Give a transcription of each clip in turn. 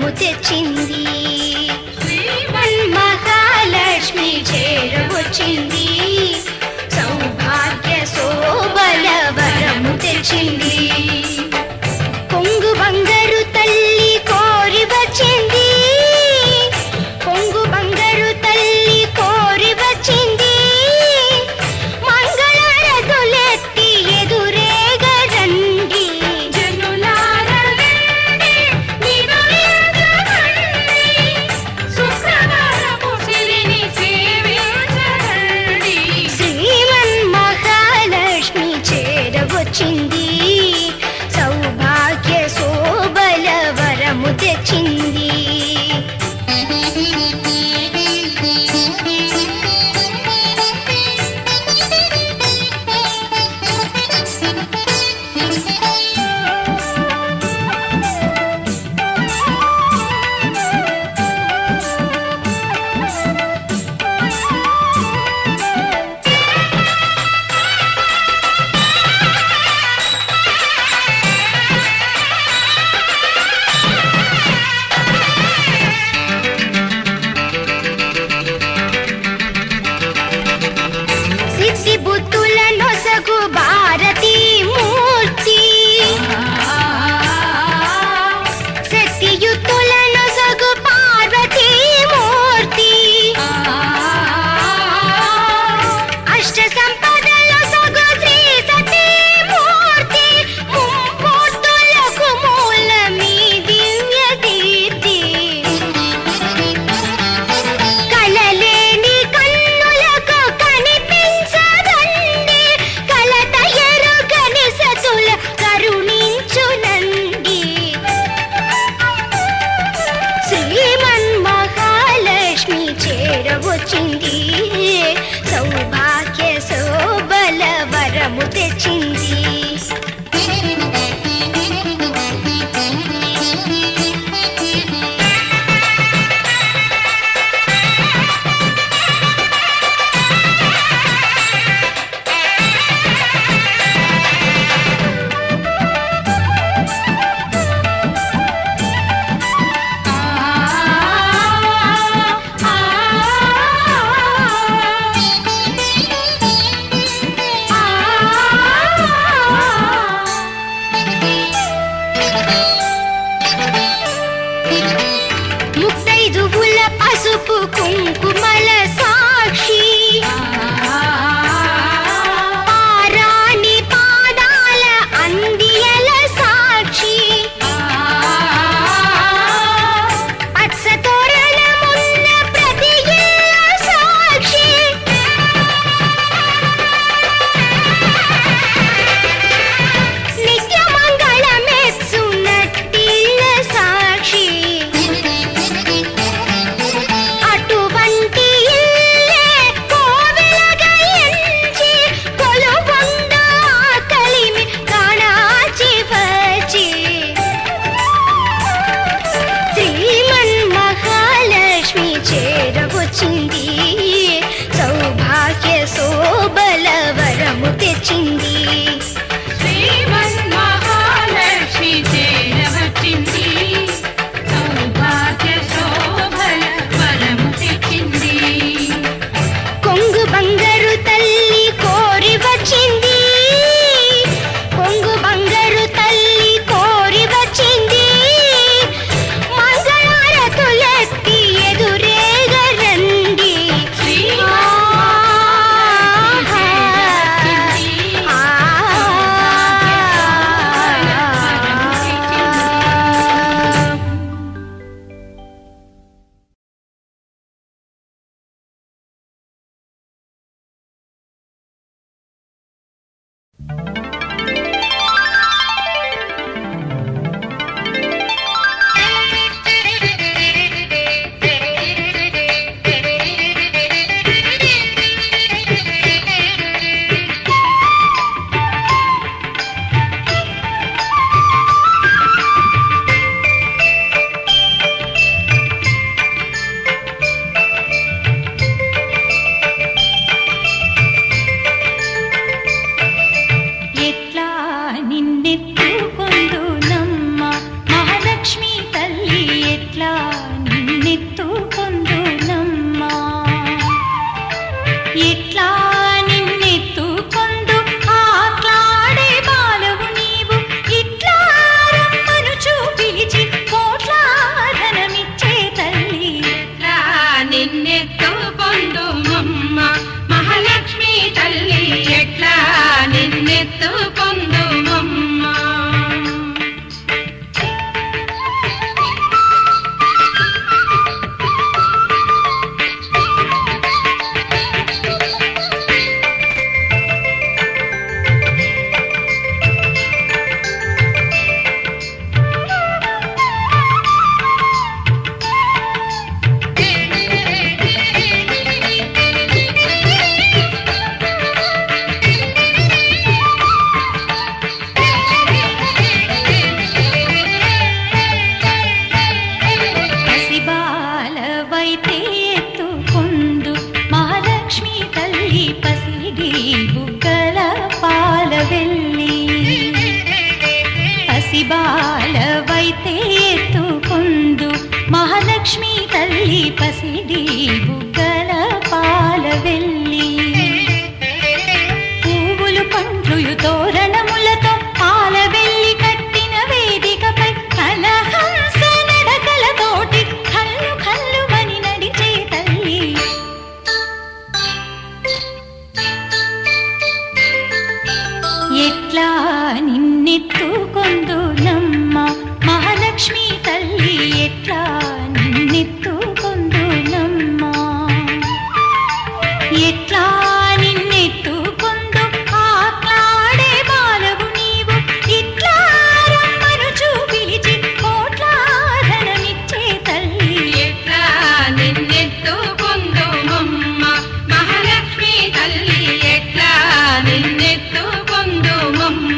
వరము తెచ్చింది. శ్రీమన్ మహాలక్ష్మి చేరవచ్చింది. సౌభాగ్య శోభల వరము తెచ్చింది. కొంగు బంగారు తల్లి కోరి వచ్చింది. కొంగు బంగారు తల్లి కోరి వచ్చింది. మంగళారతులెత్తి ఎదురేగా రండి. జనులార రండి, నిదురించకండి. శుక్రవారపు సిరిని సేవించకండి. శ్రీమన్ మహాలక్ష్మి చేరవచ్చింది. సౌభాగ్య శోభల వరము తెచ్చింది. సిద్ధి బుద్ధుల నొసగు భారతీ మూర్తి. శక్తియుక్తుల నొసగు పార్వతీ మూర్తి. అష్ట సంపదల సగు శ్రీ సతీ మూర్తి. ముమ్మూర్తులకు మూలమీ దివ్య కీర్తి. కలలేని కన్నులకు కనిపించదండి. కలత ఎరుగని సతుల కరుణించునండి. శ్రీమన్ మహాలక్ష్మి చేరవచ్చింది. సౌభాగ్య శోభల వరము తెచ్చింది. ముత్తైదువుల పసుపు కుంకుమల సాక్షి. పారాణి పాదాల అందియల సాక్షి. పచ్చ తోరణమున్న ప్రతి ఇల్లు సాక్షి. నిత్య మంగళమెచ్చునట్టిల్ల సాక్షి. అటువంటి ఇల్లే కోవెలగా ఎంచి కొలువొంద కలిమి కాణాచి వచ్చి. శ్రీమన్ మహాలక్ష్మి చేరవచ్చింది. సౌభాగ్య శోభల వరము తెచ్చింది. శ్రీమన్ మహాలక్ష్మి చేరవచ్చింది. సౌభాగ్య శోభల వరము తెచ్చింది. కొంగు బంగారు తల్లి కోరి వచ్చింది. కొంగు బంగారు తల్లి కోరి వచ్చింది. మంగళారతులెత్తి ఎదురేగా మహాలక్ష్మి తల్లి పసిడి బుగ్గల పాల వెల్లి పువ్వులు పండ్లు తోరణములతో పాల వెల్లి కట్టిన వేదికపై కలహంస నడకలతోటి కల్లు కల్లుమని నడిచే తల్లి ఎట్లా నిన్నెత్తుకొందునమ్మ మహాలక్ష్మి తల్లి ఎట్లా నిన్నెత్తుకొందునమ్మ ఎట్లా నిన్నెత్తుకొందు ఆట్లాడే బాలవు నీవు ఇట్లా రమ్మను చూపిలిచి కోట్లాధనమిచ్చే తల్లి ఎట్లా నిన్నెత్తుకొందుమమ్మ మహాలక్ష్మి తల్లి ఎట్లా నిన్నెత్తుకొందుమమ్మ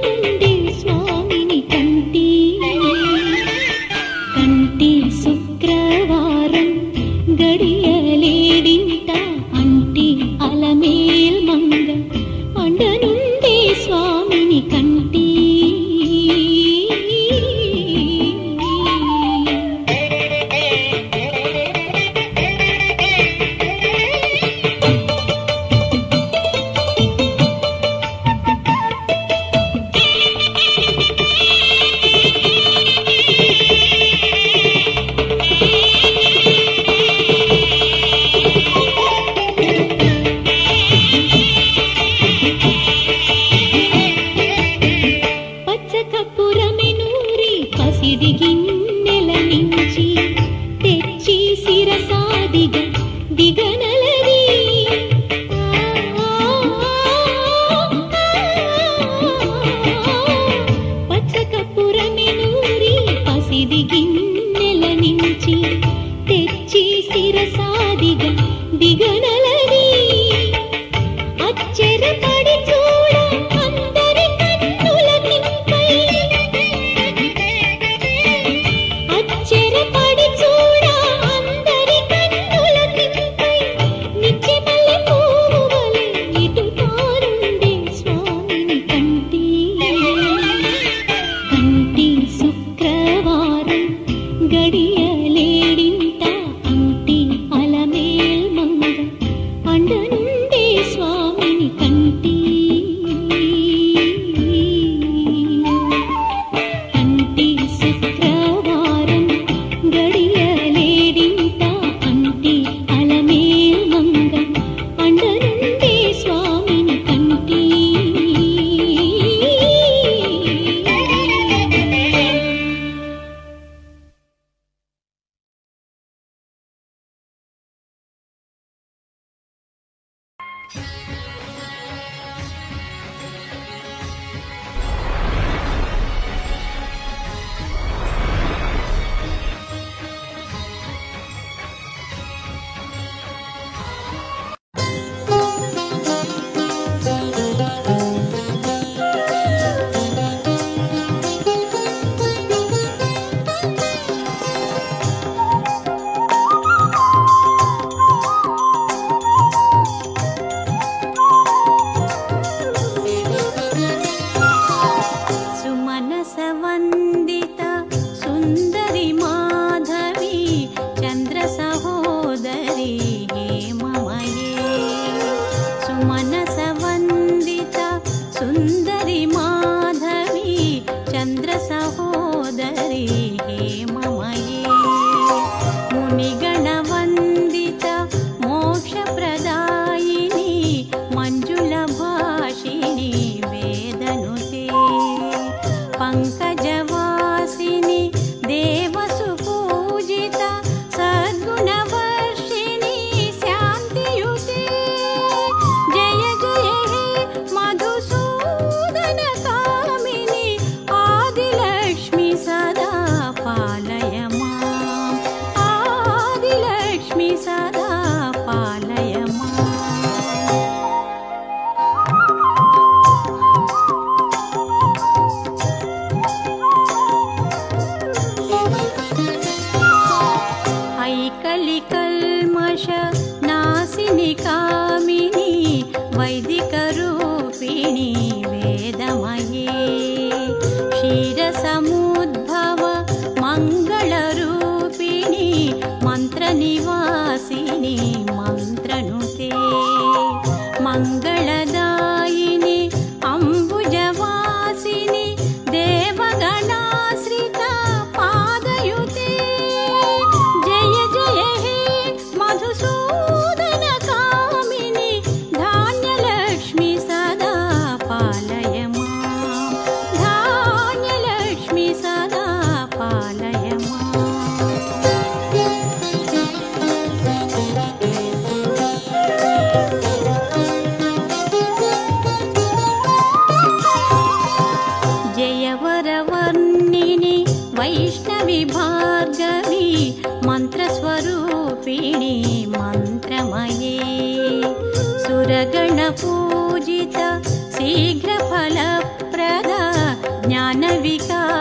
కంటి శుక్ర గడియలేడింట అంటి అలమేల్ మంగ అండనుండే స్వామిని కంటి.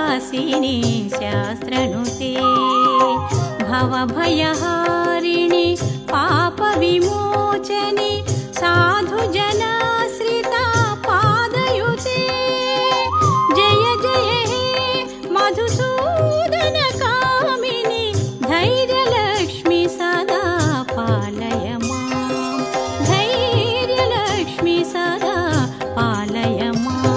ज्ञानविकासिनी शास्त्रनुते भवभयहारिणि विमोचने साधु जनाश्रिता पादयुते जय जय हे मधुसूदन कामिनी धैर्यलक्ष्मी सदा पालय मां धैर्यलक्ष्मी सदा पालय मां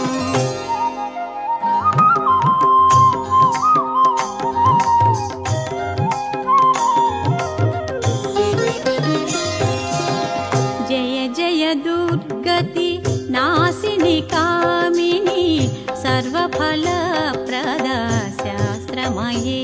जय जय दुर्गति नासिनी कामिनी सर्वफलप्रद शास्त्रमये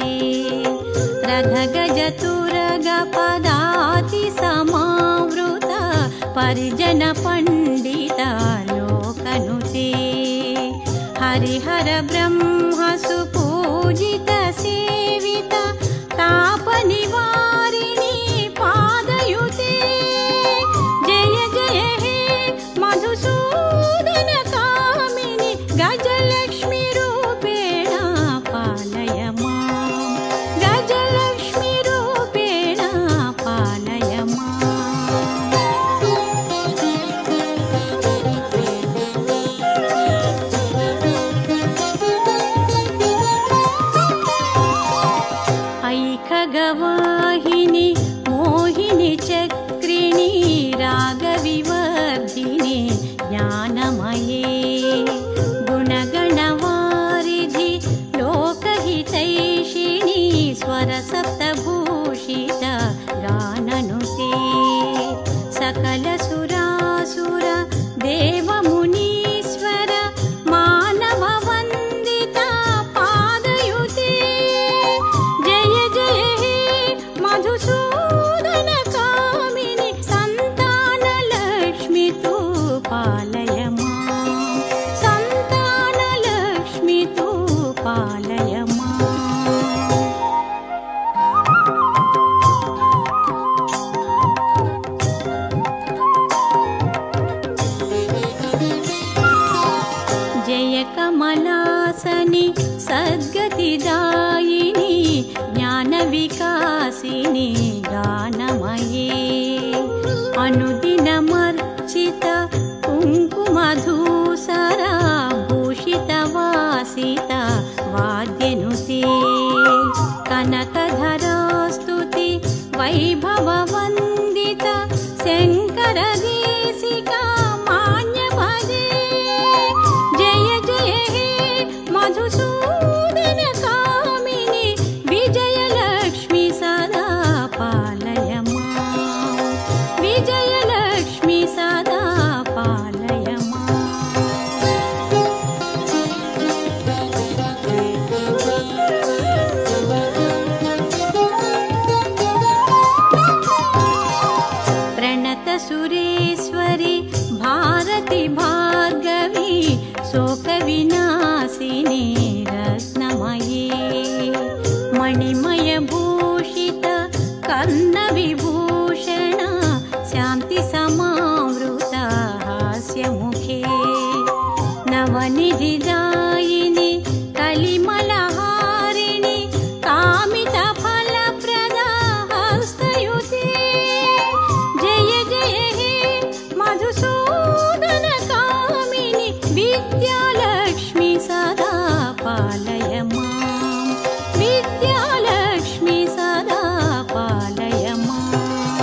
रथगजतुरगपदाति समावृत परिजन पंडित लोकनुते हरिहर ब्रह्म सुपूजित सेवित तापनिवारिणी पादयुते जय जय हे मधुसूदन कामिनी गजलक्ष्मी रूपेण पालय मां गजलक्ष्मी रूपेण पालय मां ऐखगवाहिनी मोहिनी चक्रिणी रागविवर्धिनी ज्ञानमये गुणगणवारिधि लोकहितैषिणी स्वरसप्तभूषित गाननुते सकलसुरासुर देवमुनीश्वर मानववन्दिता पादयुते जय जय हे मधुसूदन कामिनी संतानलक्ष्मी तु पालय मां संतानलक्ष्मी तु पालय मां जय कमलासनि सद्गतिदायिनी ज्ञानविकासिनी गानमये अनुदिनमर्चित कुङ्कुमधूसरा भूषितवासित वाद्यनुते कनकधरास्तुति वैभववन्दित शङ्करदेशिका मान्यभजे जय जय हे मधुसूदन कामिनी विजयलक्ष्मी सदा पालय मां विजयलक्ष्मी सदा पालय मां प्रणत सुरेश्वरी भारती भार्गवी शोकविनाशिनी रत्नमये मणिमय भूषित कर्णविभूषण शान्ति समावृत हास्यमुखे नवनिधिदायिनी कलिमलहारिणी कामितफलप्रदा हस्तयुते जय जय हे मधुसूदन कामिनी विद्यालक्ष्मी सदा पालय मां विद्यालक्ष्मी सदा पालय मां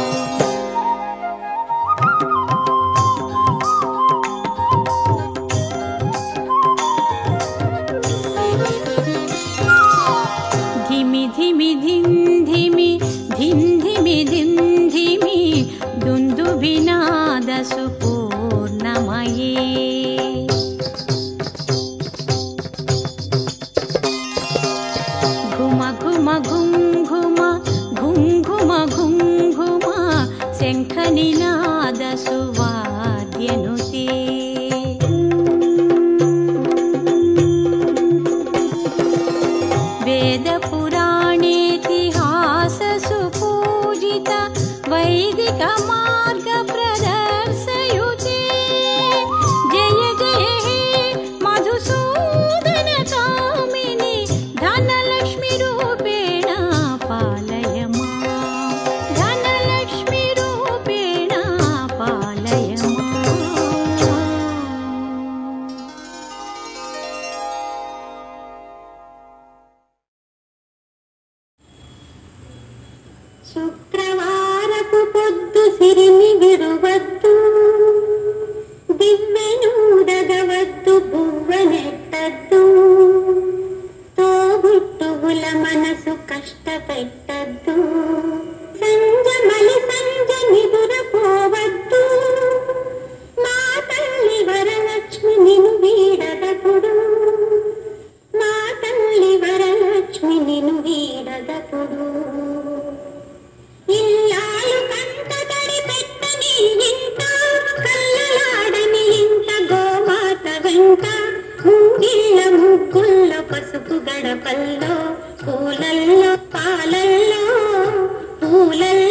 धिमि धिमि धिं धिमि धिं धिमि धिं धिमि दुन्दुभिनाद सुपूर्णमये घुम घुम घुं घुम घुं घुम घुं घुम शङ्खनिनाद सुवाद्यनुते वेदपुराणेतिहास सुपूजित वैदिक मार्ग प्रदर्शयुते जय जय हे मधुसूदन कामिनी धनलक्ष्मी रूपेण पालय मां धनलक्ष्मी रूपेण శుక్రవారపు పొద్దు సిరిని విరువద్దు, దివ్వెనూదగవద్దు, బువ్వనెట్టద్దు, తోబుట్టువుల మనసు కష్టపెట్టద్దు, సంజమలి సంజ నిదురపోవద్దు, మా తల్లి వరలక్ష్మి నిను వీడదపుడు, మా తల్లి వరలక్ష్మి నిను వీడదపుడు. ఇల్లాలు కంటతడి పెట్టని ఇంత, కల్లలాడని ఇంత గోమాత వెంట, ముంగిళ్ళ ముగ్గుల్లో పసుపు గడపల్లో, పూలల్లో పాలల్లో పూలల్లో